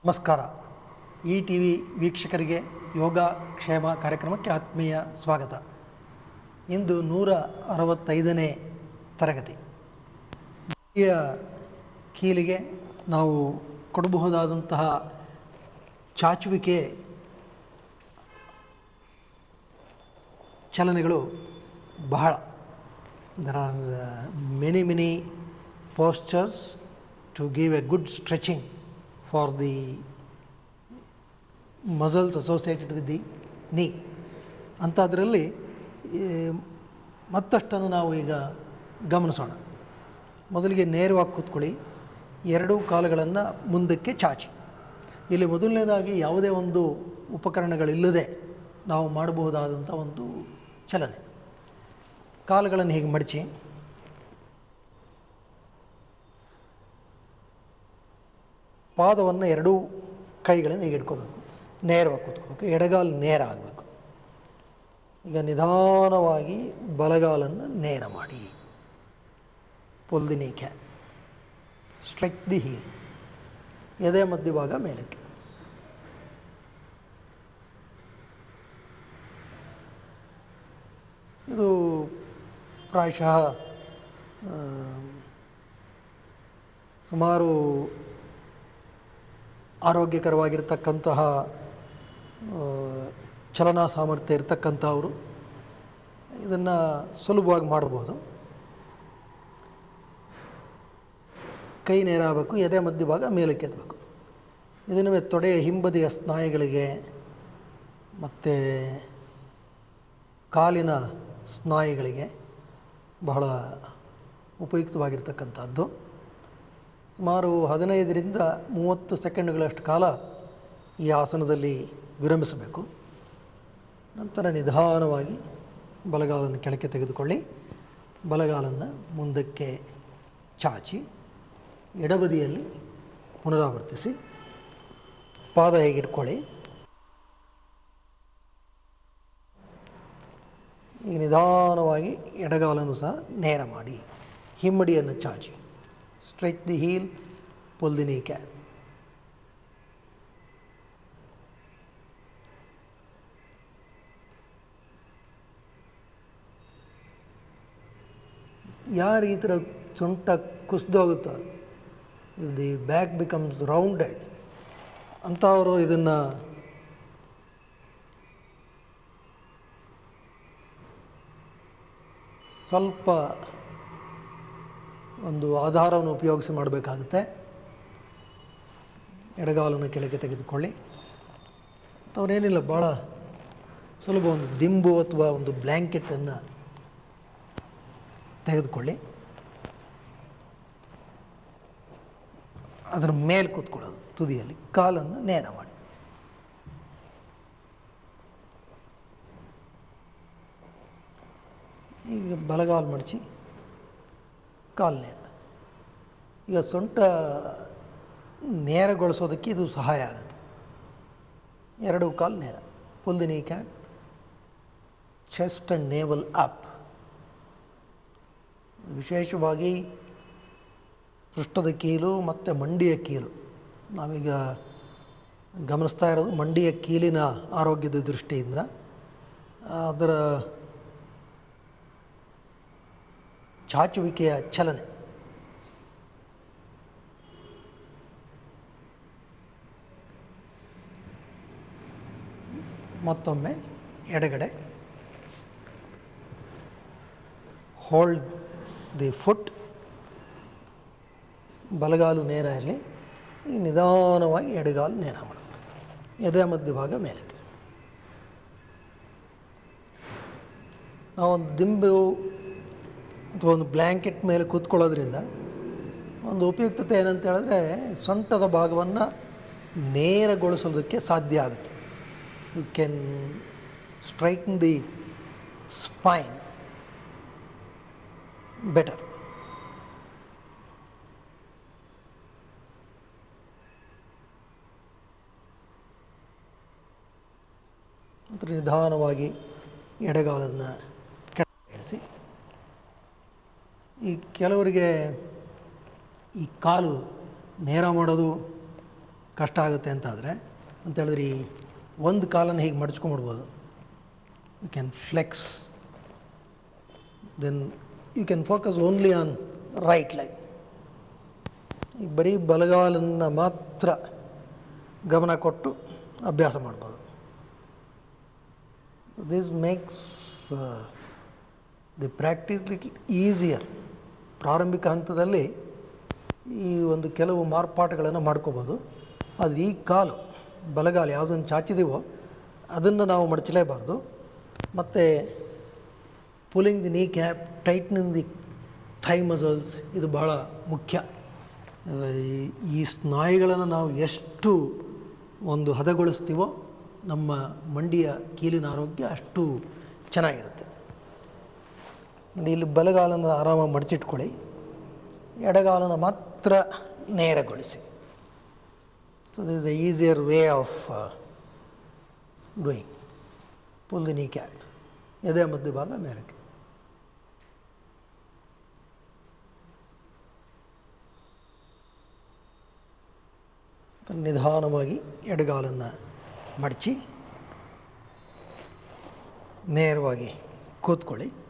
ನಮಸ್ಕಾರ. ಈ T V ವೀಕ್ಷಕರಿಗೆ ಯೋಗ ಕ್ಷೇಮ ಕಾರ್ಯಕ್ರಮಕ್ಕೆ ಆತ್ಮೀಯ ಸ್ವಾಗತ. ಇಂದು 165ನೇ ತರಗತಿ. ಈ ಕೀಲಿಗೆ ನಾವು ಕೊಡಬಹುದಾದಂತಹ ಚಾಚುವಿಕೆ ಚಲನೆಗಳು ಬಹಳ. There are many postures to give a good stretching for the muscles associated with the knee. ಅಂಥದ್ರಲ್ಲಿ ಮತ್ತಷ್ಟನ್ನು ನಾವು ಈಗ ಗಮನಿಸೋಣ. ಮೊದಲಿಗೆ ನೇರವಾಗಿ ಕೂತ್ಕೊಳ್ಳಿ, ಎರಡೂ ಕಾಲುಗಳನ್ನು ಮುಂದಕ್ಕೆ ಚಾಚಿ. ಇಲ್ಲಿ ಮೊದಲನೇದಾಗಿ ಯಾವುದೇ ಒಂದು ಉಪಕರಣಗಳಿಲ್ಲದೆ ನಾವು ಮಾಡಬಹುದಾದಂಥ ಒಂದು ಚಲನೆ. ಕಾಲುಗಳನ್ನು ಹೀಗೆ ಮಡಚಿ, ಪಾದವನ್ನು ಎರಡೂ ಕೈಗಳಿಂದ ಹೀಗೆ ಇಟ್ಕೋಬೇಕು, ನೇರವಾಗಿ ಕೂತ್ಕೋಬೇಕು, ಎಡಗಾಲು ನೇರ ಆಗಬೇಕು. ಈಗ ನಿಧಾನವಾಗಿ ಬಲಗಾಲನ್ನು ನೇರ ಮಾಡಿ, pull the knee cap, stretch the heel, ಎದೆ ಮಧ್ಯಭಾಗ ಮೇಲಕ್ಕೆ. ಇದು ಪ್ರಾಯಶಃ ಸುಮಾರು ಆರೋಗ್ಯಕರವಾಗಿರ್ತಕ್ಕಂತಹ ಚಲನಾ ಸಾಮರ್ಥ್ಯ ಇರತಕ್ಕಂಥವರು ಇದನ್ನು ಸುಲಭವಾಗಿ ಮಾಡ್ಬೋದು. ಕೈ ನೇರ ಆಗಬೇಕು, ಎದೆ ಮಧ್ಯಭಾಗ ಮೇಲಕ್ಕೆ ಎತ್ತಬೇಕು. ಇದನ್ನು ತೊಡೆಯ ಹಿಂಬದಿಯ ಸ್ನಾಯುಗಳಿಗೆ ಮತ್ತು ಕಾಲಿನ ಸ್ನಾಯುಗಳಿಗೆ ಬಹಳ ಉಪಯುಕ್ತವಾಗಿರ್ತಕ್ಕಂಥದ್ದು. ಸುಮಾರು 15ರಿಂದ 30 ಸೆಕೆಂಡ್ಗಳಷ್ಟು ಕಾಲ ಈ ಆಸನದಲ್ಲಿ ವಿರಮಿಸಬೇಕು. ನಂತರ ನಿಧಾನವಾಗಿ ಬಲಗಾಲನ್ನು ಕೆಳಕ್ಕೆ ತೆಗೆದುಕೊಳ್ಳಿ, ಬಲಗಾಲನ್ನು ಮುಂದಕ್ಕೆ ಚಾಚಿ, ಎಡಬದಿಯಲ್ಲಿ ಪುನರಾವರ್ತಿಸಿ, ಪಾದ ಹೇಗಿಟ್ಕೊಳ್ಳಿ. ಈಗ ನಿಧಾನವಾಗಿ ಎಡಗಾಲನ್ನು ಸಹ ನೇರ ಮಾಡಿ, ಹಿಮ್ಮಡಿಯನ್ನು ಚಾಚಿ, stretch the heel, pull the knee cap. ಯಾರು ಈ ಥರ ಸೊಂಟ ಕುಸಿದೋಗುತ್ತೋ, if the back becomes rounded, ಅಂಥವರು ಇದನ್ನು ಸ್ವಲ್ಪ ಒಂದು ಆಧಾರವನ್ನು ಉಪಯೋಗಿಸಿ ಮಾಡಬೇಕಾಗುತ್ತೆ. ಎಡಗಾಲನ್ನು ಕೆಳಗೆ ತೆಗೆದುಕೊಳ್ಳಿ. ಅವರೇನಿಲ್ಲ, ಭಾಳ ಸುಲಭ. ಒಂದು ದಿಂಬು ಅಥವಾ ಒಂದು ಬ್ಲ್ಯಾಂಕೆಟನ್ನು ತೆಗೆದುಕೊಳ್ಳಿ, ಅದರ ಮೇಲೆ ಕೂತ್ಕೊಳ್ಳೋದು, ತುದಿಯಲ್ಲಿ ಕಾಲನ್ನು ನೇರ ಮಾಡಿ. ಈಗ ಬಲಗಾಲು ಮಡಚಿ, ಕಾಲು ನೇರ. ಈಗ ಸೊಂಟ ನೇರಗೊಳಿಸೋದಕ್ಕೆ ಇದು ಸಹಾಯ ಆಗುತ್ತೆ. ಎರಡೂ ಕಾಲು ನೇರ, pull the knee cap, chest and navel up. ವಿಶೇಷವಾಗಿ ಪೃಷ್ಠದ ಕೀಲು ಮತ್ತು ಮಂಡಿಯ ಕೀಲು, ನಾವೀಗ ಗಮನಿಸ್ತಾ ಇರೋದು ಮಂಡಿಯ ಕೀಲಿನ ಆರೋಗ್ಯದ ದೃಷ್ಟಿಯಿಂದ. ಅದರ ಚಾಚುವಿಕೆಯ ಚಲನೆ. ಮತ್ತೊಮ್ಮೆ ಎಡಗಡೆ, ಹೋಲ್ಡ್ ದಿ ಫುಟ್, ಬಲಗಾಲು ನೇರ ಇರಲಿ. ಈ ನಿಧಾನವಾಗಿ ಎಡಗಾಲು ನೇರ ಮಾಡಬೇಕು, ಎದೆ ಮಧ್ಯಭಾಗ ಮೇಲಕ್ಕೆ. ನಾವೊಂದು ದಿಂಬು ಅಥವಾ ಒಂದು ಬ್ಲ್ಯಾಂಕೆಟ್ ಮೇಲೆ ಕೂತ್ಕೊಳ್ಳೋದ್ರಿಂದ ಒಂದು ಉಪಯುಕ್ತತೆ ಏನಂತ ಹೇಳಿದ್ರೆ, ಸೊಂಟದ ಭಾಗವನ್ನು ನೇರಗೊಳಿಸೋದಕ್ಕೆ ಸಾಧ್ಯ ಆಗುತ್ತೆ. You can straighten the spine better. ನಂತರ ನಿಧಾನವಾಗಿ ಎಡಗಾಲನ್ನು ಕೆಳಗೆ ಇಳಿಸಿ. ಈ ಕೆಲವರಿಗೆ ಈ ಕಾಲು ನೇರ ಮಾಡೋದು ಕಷ್ಟ ಆಗುತ್ತೆ ಅಂತಾದರೆ ಅಂತೇಳಿದ್ರೆ ಈ ಒಂದು ಕಾಲನ್ನು ಹೀಗೆ ಮಡಚ್ಕೊಂಡ್ಬಿಡ್ಬೋದು. You can flex, then you can focus only on right leg. ಈಗ ಬರೀ ಬಲಗಾಲನ್ನು ಮಾತ್ರ ಗಮನ ಕೊಟ್ಟು ಅಭ್ಯಾಸ ಮಾಡ್ಬೋದು. This makes the practice little easier. ಪ್ರಾರಂಭಿಕ ಹಂತದಲ್ಲಿ ಈ ಒಂದು ಕೆಲವು ಮಾರ್ಪಾಟುಗಳನ್ನು ಮಾಡ್ಕೋಬೋದು. ಆದರೆ ಈ ಕಾಲು ಬಲಗಾಲು ಯಾವುದನ್ನು ಚಾಚಿದೀವೋ ಅದನ್ನು ನಾವು ಮಡಚಲೇಬಾರ್ದು. ಮತ್ತು pulling the knee cap, tightening the thigh muscles, ಇದು ಬಹಳ ಮುಖ್ಯ. ಈ ಸ್ನಾಯುಗಳನ್ನು ನಾವು ಎಷ್ಟು ಒಂದು ಹದಗೊಳಿಸ್ತೀವೋ ನಮ್ಮ ಮಂಡಿಯ ಕೀಲಿನ ಆರೋಗ್ಯ ಅಷ್ಟು ಚೆನ್ನಾಗಿರುತ್ತೆ. ನೋಡಿ, ಇಲ್ಲಿ ಬಲಗಾಲನ್ನು ಆರಾಮಾಗಿ ಮಡಚಿಟ್ಕೊಳ್ಳಿ, ಎಡಗಾಲನ್ನು ಮಾತ್ರ ನೇರಗೊಳಿಸಿ. So this is a easier way of doing. Pull the knee cap, ಎದೆ ಮಧ್ಯಭಾಗ ಮೇಲಕ್ಕೆ. ನಿಧಾನವಾಗಿ ಎಡಗಾಲನ್ನು ಮಡಚಿ ನೇರವಾಗಿ ಕೂತ್ಕೊಳ್ಳಿ.